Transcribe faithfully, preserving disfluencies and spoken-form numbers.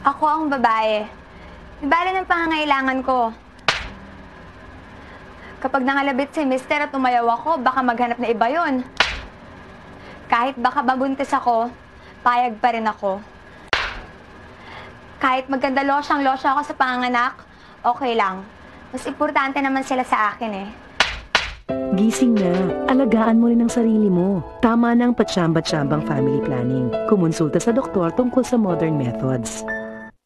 Ako ang babae. Di bale ng pangangailangan ko. Kapag nangalabit si mister at umayaw ako, baka maghanap na iba yun. Kahit baka babuntis ako, payag pa rin ako. Kahit maganda losyang-losya ako sa panganak, okay lang. Mas importante naman sila sa akin eh. Gising na. Alagaan mo rin ang sarili mo. Tama na ang patsyamba-tsyambang family planning. Kumonsulta sa doktor tungkol sa modern methods.